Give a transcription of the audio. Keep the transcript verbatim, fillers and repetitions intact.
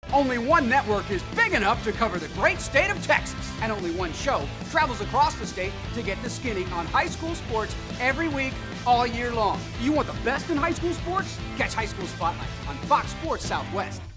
Only one network is big enough to cover the great state of Texas. And only one show travels across the state to get the skinny on high school sports every week, all year long. You want the best in high school sports? Catch High School Spotlight on Fox Sports Southwest.